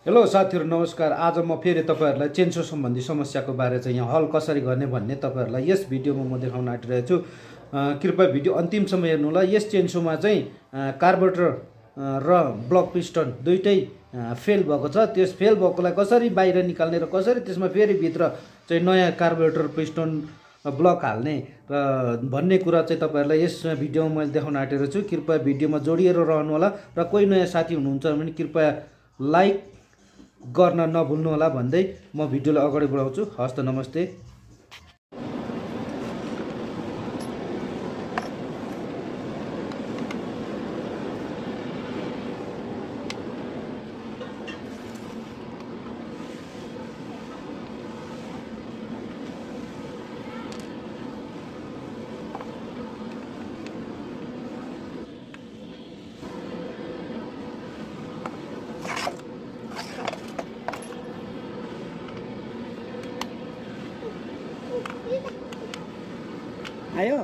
Hello साथीहरु नमस्कार। आज म फेरि तपाईहरुलाई चेन्सो सम्बन्धी समस्याको बारे चाहिँ यहाँ हल कसरी गर्ने भन्ने तपाईहरुलाई यस भिडियोमा म देखाउन आँटिरहेको छु। कृपया भिडियो अन्तिमसम्म हेर्नु होला। यस चेन्सोमा चाहिँ कार्बोरेटर र ब्लक पिस्टन दुईटै फेल भएको छ। त्यस फेल भएकोलाई कसरी बाहिर निकाल्ने र कसरी त्यसमा फेरि भित्र चाहिँ नयाँ कार्बोरेटर पिस्टन ब्लक हाल्ने र भन्ने कुरा चाहिँ तपाईहरुलाई यस भिडियोमा मैले देखाउन आँटेको छु। कृपया भिडियोमा जोडिएर रहनु होला र कोही नयाँ साथी हुनुहुन्छ भने कृपया लाइक गर्न नभुल्नु होला भन्दै म भिडियोलाई अगाडि बढाउँछु। हस्त नमस्ते। आयो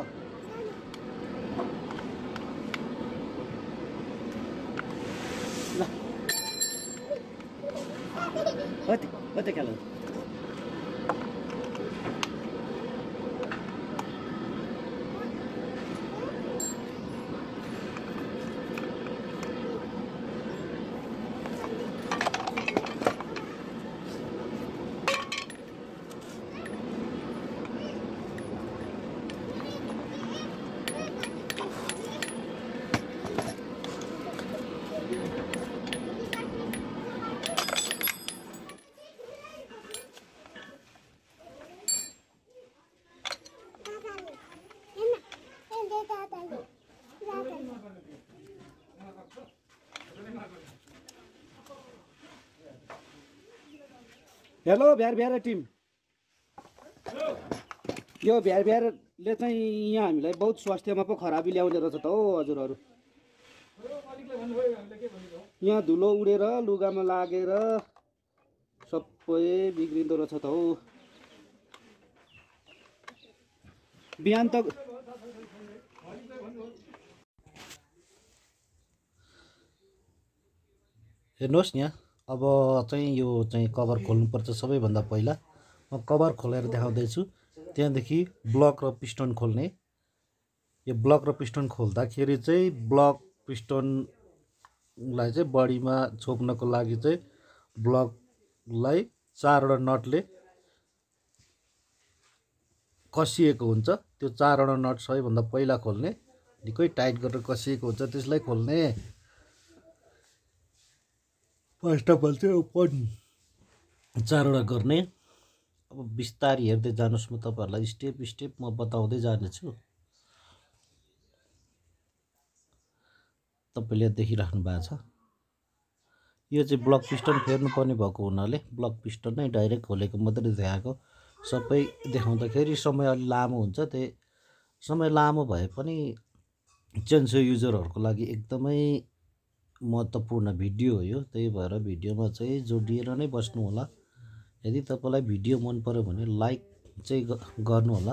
ल कति खेल हेलो भ्यार भ्यार टिम। यो भ्यार भ्यारले चाहिँ यहाँ हामीलाई बहुत स्वास्थ्यमा पो खराबी ल्याउने रहेछ त हो हजुरहरू। यहाँ धुलो उडेर लुगामा लागेर सबै बिग्रिँदो रहेछ त हो। बिहान त हेर्नुहोस् यहाँ अब चाहिँ यो चाहिँ कभर खोल्नुपर्छ। सबैभन्दा पहिला म कभर खोलेर देखाउँदैछु। त्यहाँदेखि ब्लक र पिस्टन खोल्ने। यो ब्लक र पिस्टन खोल्दाखेरि चाहिँ ब्लक पिस्टनलाई चाहिँ बडीमा छोप्नको लागि चाहिँ ब्लकलाई 4वटा नटले कसिएको हुन्छ। त्यो 4वटा नट सबैभन्दा पहिला खोल्ने, निकै टाइट गरेर कसिएको हुन्छ, त्यसलाई खोल्ने। फर्स्ट अफ अल चाहिँ ओपन 4वटा गर्ने। अब बिस्तारै हेर्दै जानुहोस्, म तपाईहरुलाई स्टेप स्टेप म बताउँदै जानेछु। तपाईले देखिराख्नु भएको छ। यो चाहिँ ब्लक पिस्टन फेर्नुपर्ने भएको हुनाले ब्लक पिस्टन नै डाइरेक्ट खोलेको मात्रै देखाएको। सबै देखाउँदाखेरि समय अलि लामो हुन्छ। त्यही समय लामो भए पनि चेन्सो युजरहरूको लागि एकदमै महत्त्वपूर्ण भिडियो हो यो। त्यही भएर भिडियोमा चाहिँ जोडिएर नै बस्नु होला। यदि तपाईलाई भिडियो मन पर्यो भने लाइक चाहिँ गर्नु होला।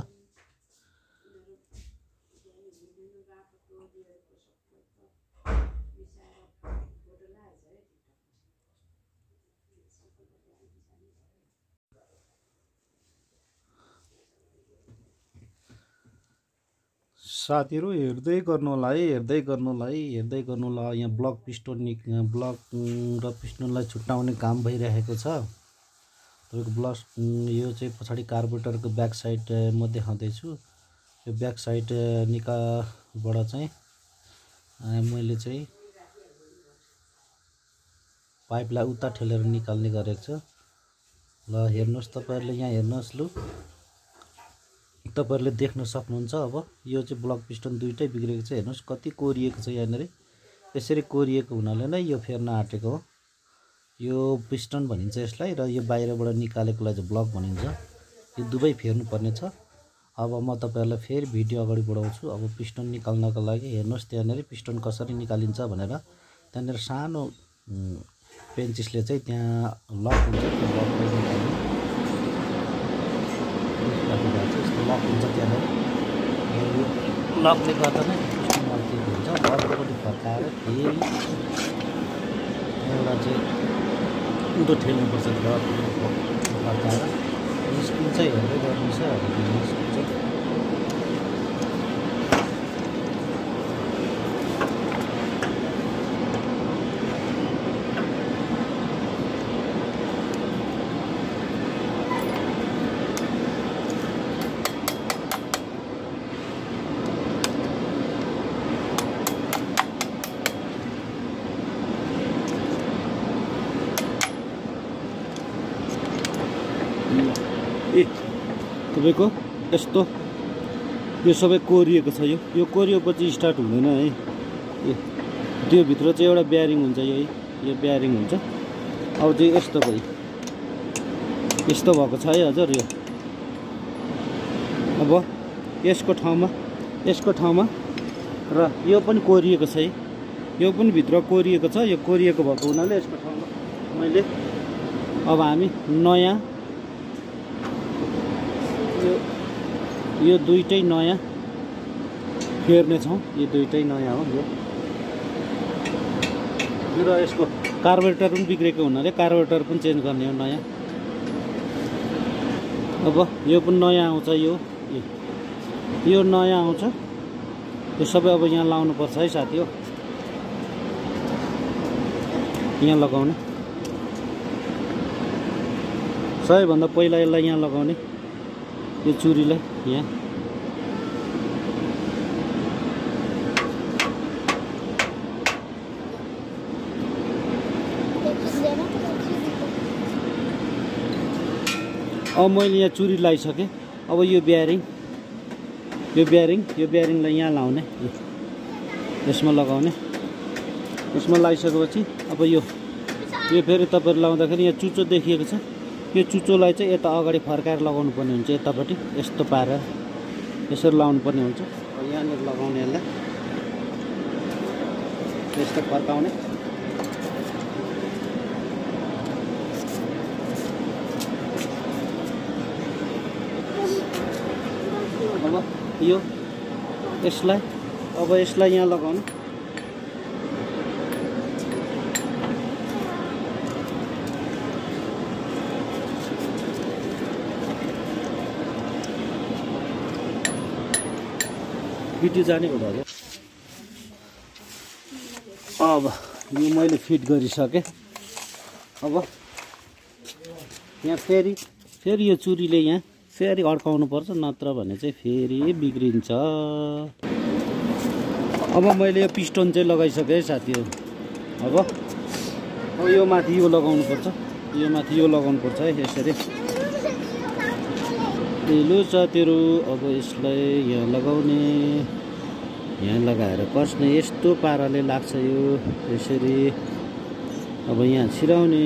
साथीहरु हेर्दै गर्नु होला है, हेर्दै गर्नु होला है, हेर्दै गर्नु होला। यहाँ ब्लक र पिस्टनलाई छुट्याउने काम भइरहेको छ। तपाईँको ब्लक यो चाहिँ पछाडि कार्बोरेटरको ब्याक साइड म देखाउँदैछु। यो ब्याक साइड निकाबाट चाहिँ मैले चाहिँ पाइपलाई उता ठेलेर निकाल्ने गरेको छु। ल हेर्नुहोस्, तपाईहरुले यहाँ हेर्नुहोस्। लु तपाईहरुले देख्न सक्नुहुन्छ। अब यो चाहिँ ब्लक पिस्टन दुईटै बिग्रेको छ। हेर्नुहोस् कति कोरिएको छ यहाँनेर। यसरी कोरिएको हुनाले नै यो फेर्न आँटेको हो। यो पिस्टन भनिन्छ यसलाई, र यो बाहिरबाट निकालेकोलाई चाहिँ ब्लक भनिन्छ। यो दुवै फेर्नु पर्ने छ। अब म तपाईहरुलाई फेरि भिडियो अगाडि बढाउँछु। अब पिस्टन निकाल्नको लागि हेर्नुहोस् त्यहाँनेर पिस्टन कसरी निकालिन्छ भनेर। त्यहाँनेर सानो पेन्चिसले चाहिँ त्यहाँ लक हुन्छ, त्यो लकलाई निकाल्नु। लक हुन्छ त्यहाँनेर। लकले गर्दा नै पिस्टन अल्टिएको हुन्छ। अर्कोपट्टि फर्काएर फेरि एउटा चाहिँ उँधो ठेल्नुपर्छ र फर्काएर स्क्रुल चाहिँ हेर्दै गर्नु छ स्क्रुल चाहिँ तपाईँको यस्तो यो सबै कोरिएको छ यो कोरिएपछि स्टार्ट हुँदैन है त्यो भित्र चाहिँ एउटा ब्यारिङ हुन्छ यो ब्यारिङ हुन्छ अब चाहिँ यस्तो भयो यस्तो भएको छ है हजुर यो अब यसको ठाउँमा र यो पनि कोरिएको छ है यो पनि भित्र कोरिएको छ यो कोरिएको भएको हुनाले यसको ठाउँमा मैले अब हामी नयाँ यो दुईटै नयाँ फेर्ने छौँ यो दुईटै नयाँ हो यो र यसको कार्बोरेटर पनि बिग्रेको हुनाले कार्बोरेटर पनि चेन्ज गर्ने हो नयाँ अब यो पनि नयाँ आउँछ यो नयाँ आउँछ यो सबै अब यहाँ लाउनु पर्छ है साथी हो यहाँ लगाउने सबैभन्दा पहिला यसलाई यहाँ लगाउने यो चुरीलाई यहाँ अब मैले यहाँ चुरी लगाइसकेँ अब यो ब्यारिङलाई यहाँ लाउने यसमा लगाउने यसमा लगाइसकेपछि अब यो फेरि तपाईँहरू लाउँदाखेरि यहाँ चुचो देखिएको छ यो चुचोलाई चाहिँ यता अगाडि फर्काएर लगाउनु पर्ने हुन्छ यतापट्टि यस्तो पारेर यसरी लाउनु पर्ने हुन्छ यहाँनिर लगाउने यसलाई यस्तो फर्काउने अब यसलाई यहाँ लगाउनु भिडियो जाने हो दाजु अब यो मैले फिट गरिसकेँ अब यहाँ फेरि यो चुरीले यहाँ फेरि अड्काउनु पर्छ नत्र भने चाहिँ फेरि बिग्रिन्छ अब मैले यो पिस्टन चाहिँ लगाइसकेँ साथीहरु अब यो माथि यो लगाउनु पर्छ है यसरी ढिलो छ तेरो अब यसलाई यहाँ लगाउने यहाँ लगाएर कस्ने यस्तो पाराले लाग्छ यो यसरी अब यहाँ छिराउने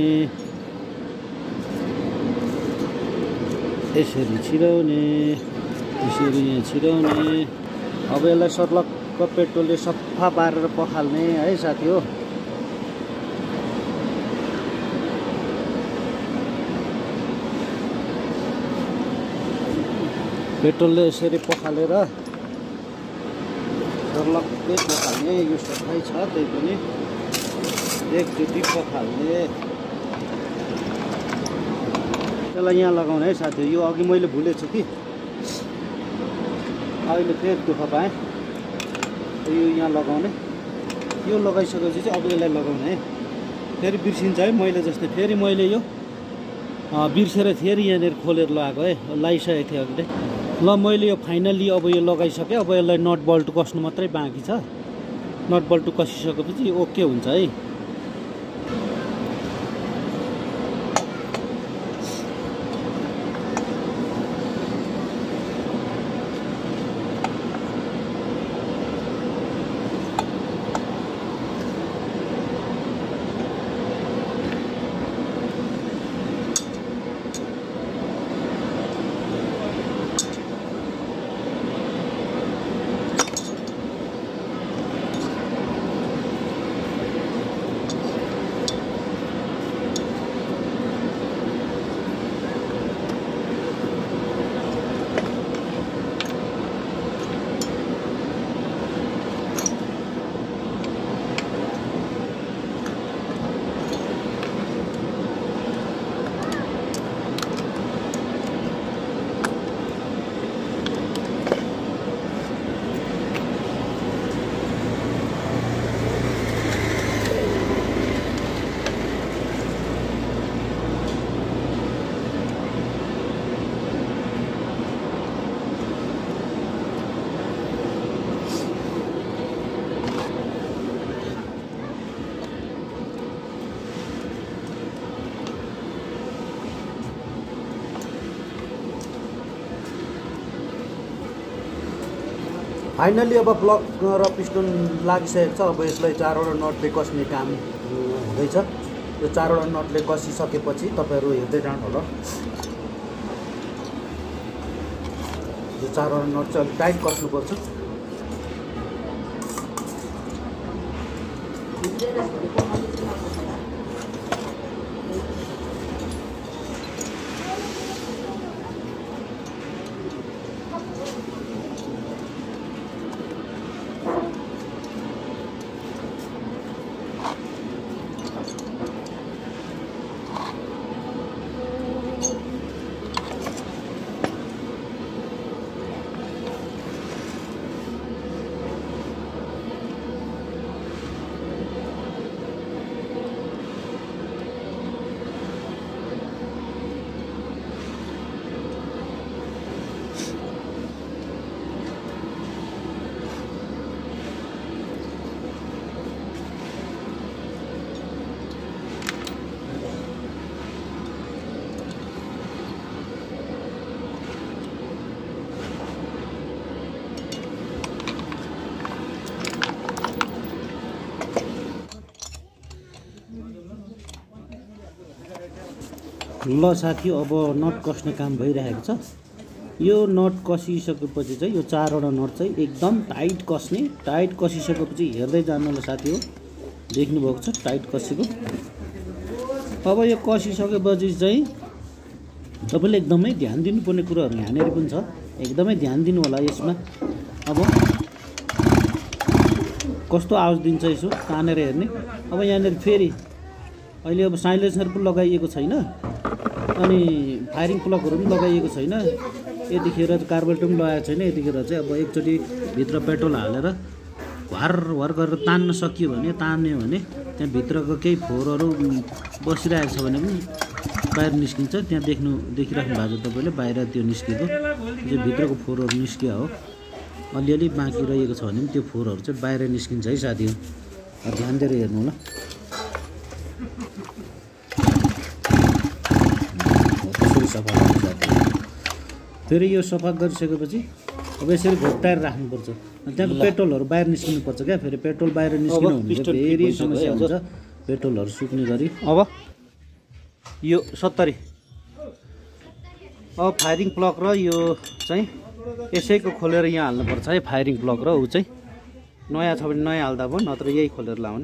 यसरी छिराउने यसरी यहाँ छिराउने अब यसलाई सर्लक्क पेट्रोलले सफा पारेर पखाल्ने है साथी हो पेट्रोलले यसरी पखालेर सर्लक्कै पखाल्ने यो सफाइ छ त्यही पनि एकचोटि पखाल्ने यसलाई यहाँ लगाउने है साथी यो अघि मैले भुलेछु कि अहिले फेरि दुःख पाएँ यो यहाँ लगाउने यो लगाइसकेपछि चाहिँ अब यसलाई लगाउने है फेरि बिर्सिन्छ है मैले जस्तै फेरि मैले यो बिर्सेर फेरि यहाँनिर खोलेर लगाएको है लगाइसकेको थिएँ अघि ल मैले यो फाइनल्ली अब यो लगाइसकेँ अब यसलाई नट बल्ट कस्नु मात्रै बाँकी छ नट बल्ट कसिसकेपछि ओके हुन्छ है फाइनली अब ब्लक र पिस्टन लागिसकेको छ। अब यसलाई 4वटा नटले कसने काम हुँदैछ। यो 4वटा नटले कसिसकेपछि तपाईँहरू हेर्दै जानु होला। यो 4वटा नट चाहिँ अलिक टाइट कस्नुपर्छ। ल साथी, अब नट कस्ने काम भइरहेको छ। यो नट कसिसकेपछि चाहिँ यो 4वटा नट चाहिँ एकदम टाइट कस्ने। टाइट कसिसकेपछि हेर्दै जानु होला साथी। हो देख्नुभएको छ टाइट कसेको। अब यो कसिसकेपछि चाहिँ तपाईँले एकदमै ध्यान दिनुपर्ने कुराहरू यहाँनिर पनि छ। एकदमै ध्यान दिनु होला यसमा। अब कस्तो आवाज दिन्छ यसो तानेर हेर्ने। अब यहाँनिर फेरि अहिले अब साइलेन्सर पनि लगाइएको छैन अनि फायरिङ प्लगहरू पनि लगाइएको छैन। यतिखेर कार्बोरेटर पनि लगाएको छैन। यतिखेर चाहिँ अब एकचोटि भित्र पेट्रोल हालेर वार वार गरेर तान्न सकियो भने, तान्यो भने त्यहाँ भित्रको केही फोहोरहरू बसिरहेको छ भने पनि बाहिर निस्किन्छ। त्यहाँ देखिराख्नु भएको छ तपाईँले, बाहिर त्यो निस्केको चाहिँ भित्रको फोहोरहरू निस्कियो हो। अलिअलि बाँकी रहेको छ भने पनि त्यो फोहोरहरू चाहिँ बाहिर निस्किन्छ है साथीहरू। ध्यान दिएर हेर्नु होला। सफा फेरि यो सफा गरिसकेपछि अब यसरी घोप्टाएर राख्नुपर्छ। त्यहाँको पेट्रोलहरू बाहिर निस्किनुपर्छ क्या। फेरि पेट्रोल बाहिर निस्किनु भने फेरि समस्या हुन्छ, पेट्रोलहरू सुक्ने गरी। अब यो 70 अब फायरिङ प्लग र यो चाहिँ यसैको खोलेर यहाँ हाल्नुपर्छ है। फायरिङ प्लग र ऊ चाहिँ नयाँ छ भने नयाँ हाल्दा भयो, नत्र यही खोलेर लाउने।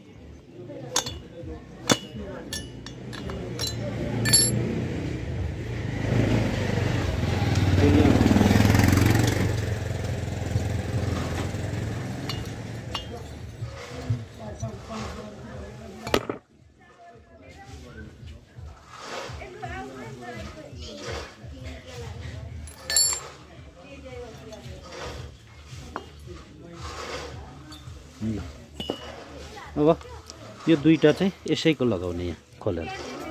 अब यो दुईटा चाहिँ यसैको लगाउने यहाँ खोलेर।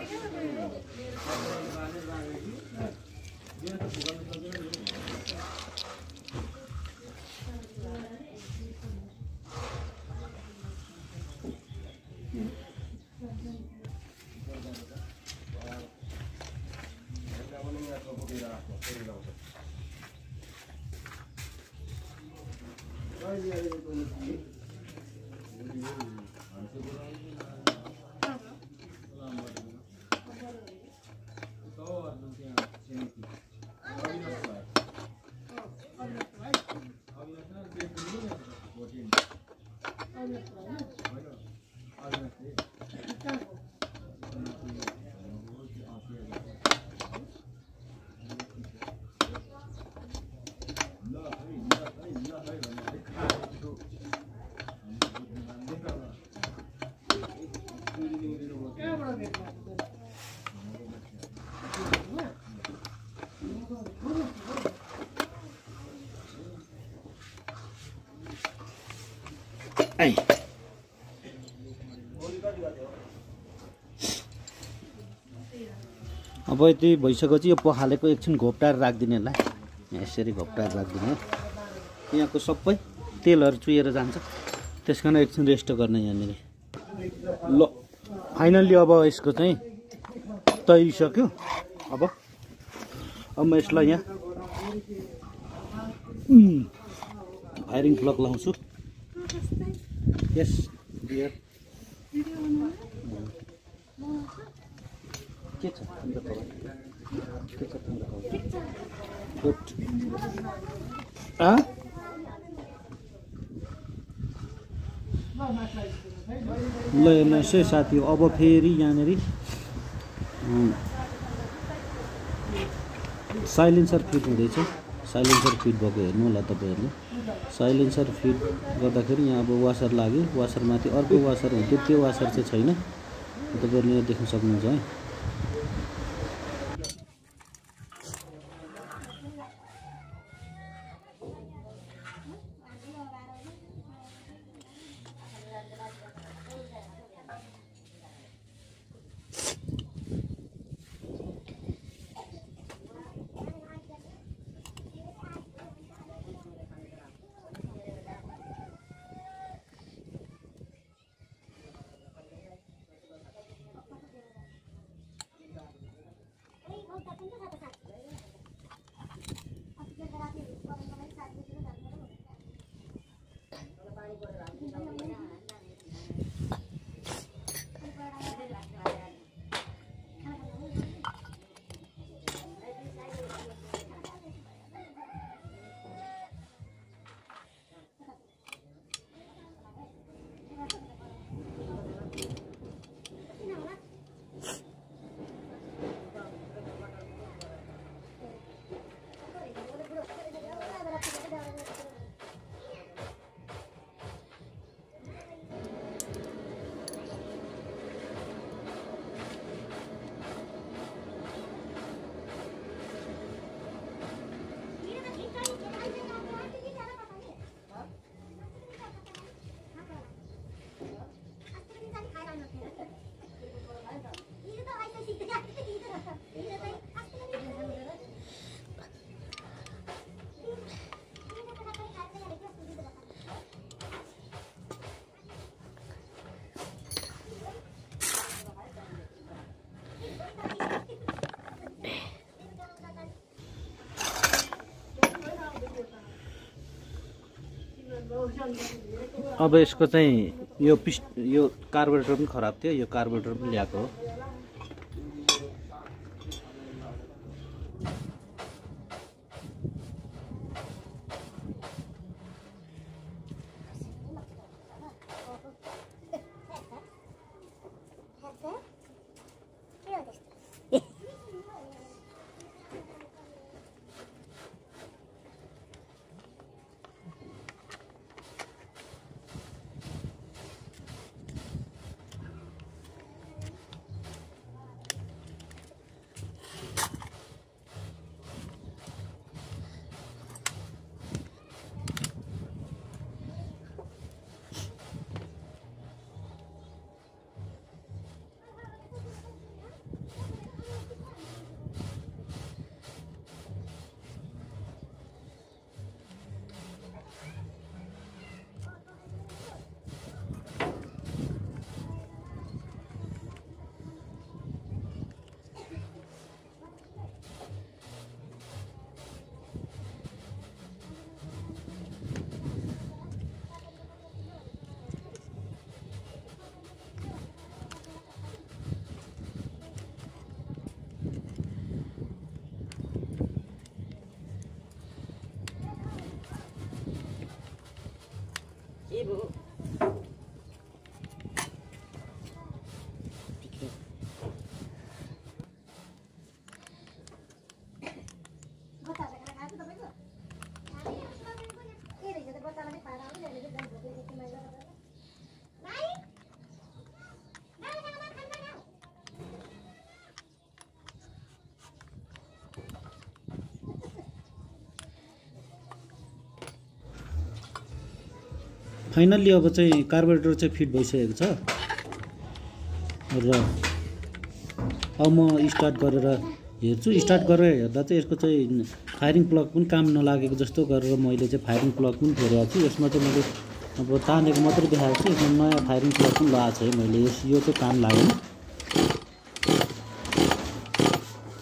अब यति भइसकेपछि यो पखालेको एकछिन घोप्टाएर राखिदिने ल। यसरी घोप्टाएर राखिदिने। यहाँको सबै तेलहरू चुहेर जान्छ, त्यस कारण एकछिन रेस्ट गर्ने यहाँनिर। ल फाइनल्ली अब यसको चाहिँ तैरिसक्यो। अब म यसलाई यहाँ फायरिङ प्लग लाउँछु। यस डियर के छ तिम्रो खबर? के छ तिम्रो खबर? गुड। ल यसै साथी अब फेरि यहाँनिर साइलेन्सर फिट हुँदैछ। साइलेन्सर फिट भएको हेर्नु होला तपाईँहरूले। साइलेन्सर फिट गर्दाखेरि यहाँ अब वासर लाग्यो, वासरमाथि अर्को वासर हुन्थ्यो, त्यो वासर चाहिँ छैन। तपाईँहरूले यहाँ देख्न सक्नुहुन्छ है। अब यसको चाहिँ यो कार्बोरेटर पनि खराब थियो, यो कार्बोरेटर पनि ल्याएको हो। फाइनल्ली अब चाहिँ कार्बोरेटर चाहिँ फिट भइसकेको छ र अब म स्टार्ट गरेर हेर्छु। स्टार्ट गरेर हेर्दा चाहिँ यसको चाहिँ फायरिङ प्लग पनि काम नलागेको जस्तो गरेर मैले चाहिँ फायरिङ प्लग पनि फेरेको छु। यसमा चाहिँ मैले अब तानेको मात्रै देखाएको छु, यसमा नयाँ फायरिङ प्लग पनि लगाएको छ है मैले। यो चाहिँ काम लागेन।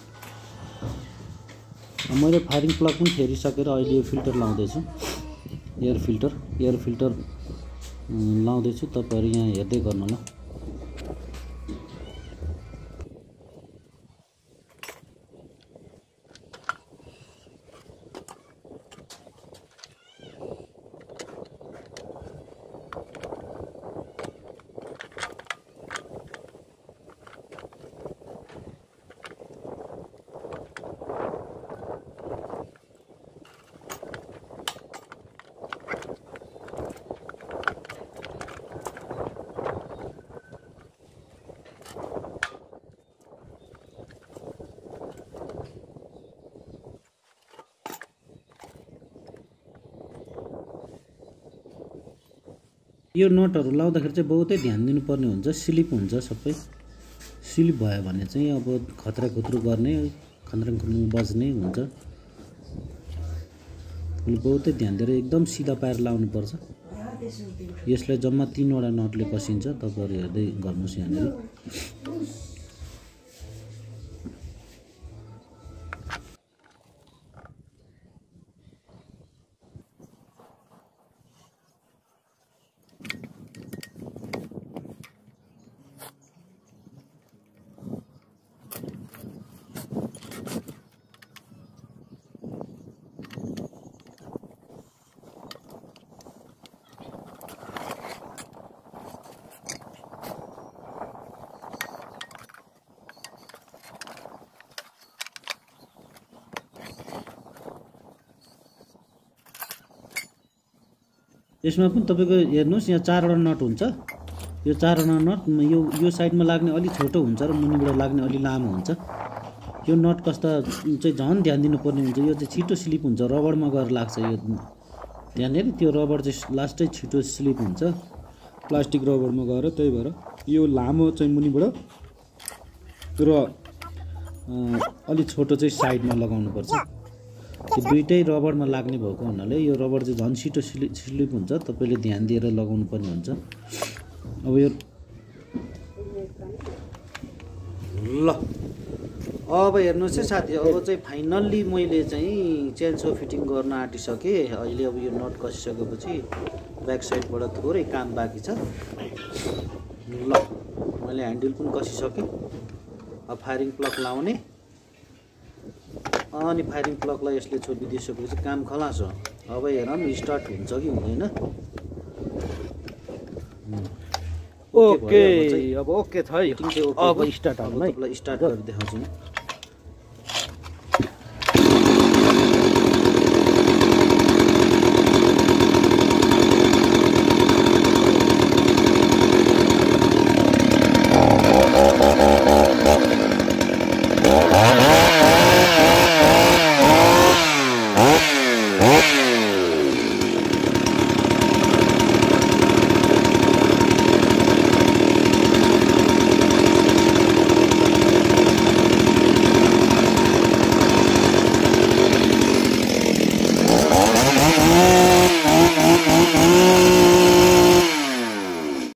मैले फायरिङ प्लग पनि फेरिसकेर अहिले यो फिल्टर लाउँदैछु। एयर फिल्टर लाउँदैछु, तपाईहरु यहाँ हेर्दै गर्नु ल। यो नटहरु लाउँदाखेरि चाहिँ बहुतै ध्यान दिनुपर्ने हुन्छ, स्लिप हुन्छ सबै। स्लिप भयो भने चाहिँ अब खतरा खुत्रु गर्ने, खन्द्रङ बज्ने हुन्छ। बहुतै ध्यान दिएर एकदम सिधा पारेर लाउनु पर्छ। यसलाई जम्मा 3 वटा नटले कसिन्छ, तपाईहरु हेर्दै गर्नुस् यहाँनेरि। यसमा पनि तपाईको हेर्नुस्, यहाँ 4 वटा नट हुन्छ। यो 4 वटा नट यो साइडमा लाग्ने अलि छोटो हुन्छ र मुनिबाट लाग्ने अलि लामो हुन्छ। यो नट कस्ता चाहिँ झन् ध्यान दिनुपर्ने हुन्छ। यो चाहिँ छिटो स्लिप हुन्छ, रबरमा गएर लाग्छ। यो ध्यान हेर्नु, त्यो रबर चाहिँ लास्टै छिटो स्लिप हुन्छ प्लास्टिक रबरमा गएर। त्यही भएर यो लामो चाहिँ मुनिबाट र अलि छोटो चाहिँ साइडमा लगाउनु पर्छ। त्यो दुईटै रबरमा लाग्ने भएको हुनाले यो रबर चाहिँ झन् छिटो स्लिप हुन्छ। तपाईले ध्यान दिएर लगाउनु पर्ने हुन्छ। अब यो ल अब हेर्नुस् है साथी, अब चाहिँ फाइनल्ली मैले चाहिँ चेनसो फिटिङ गर्न आँटिसकेँ। अहिले अब यो नट कसिसकेपछि ब्याक साइडबाट थोरै काम बाँकी छ। ल मैले ह्यान्डल पनि कसिसकेँ। अब फायरिङ प्लग लाउने, अनि फायरिङ प्लगलाई यसले छोपिदिसकेपछि काम खलास हो। अब हेरौँ स्टार्ट हुन्छ कि हुँदैन। ओके, अब ओके छ है। अब स्टार्ट हाल्नु है, ल स्टार्ट गरेर देखाउँछु म।